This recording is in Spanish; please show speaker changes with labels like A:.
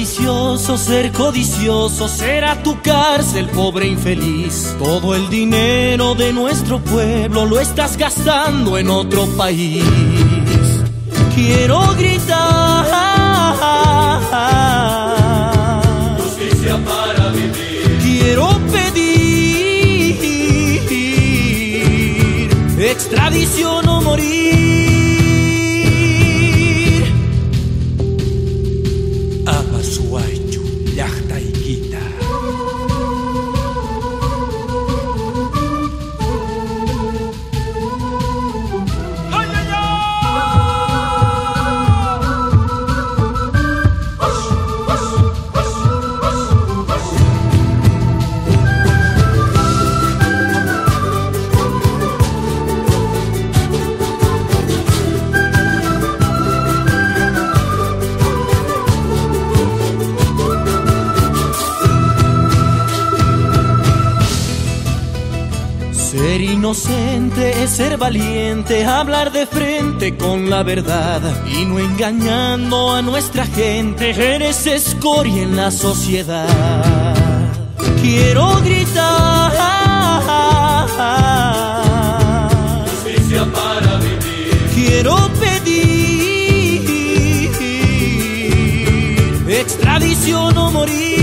A: ambicioso, ser codicioso, será tu cárcel, pobre infeliz. Todo el dinero de nuestro pueblo lo estás gastando en otro país. Quiero gritar
B: justicia para vivir.
A: Quiero pedir extradición o morir.
C: Amasuachu, llaqtaykita.
A: Ser inocente es ser valiente, hablar de frente con la verdad y no engañando a nuestra gente. Eres escoria en la sociedad. Quiero gritar
B: Justicia para vivir.
A: quiero pedir extradición o morir.